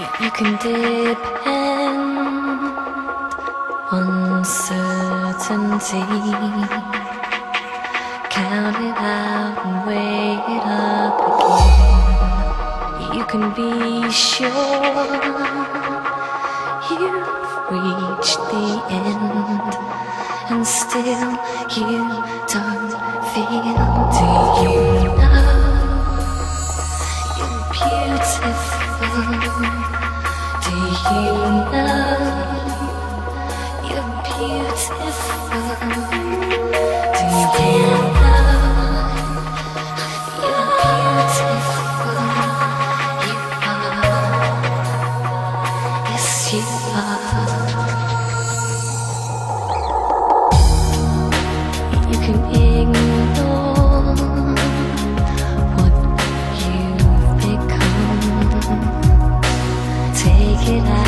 You can depend on certainty. Count it out and weigh it up again. You can be sure you've reached the end, and still you don't feel. Do you know you're beautiful? Do you know you're beautiful? Do you know you're beautiful? You are. Yes, you are. You can ignore what you've become. Take it out.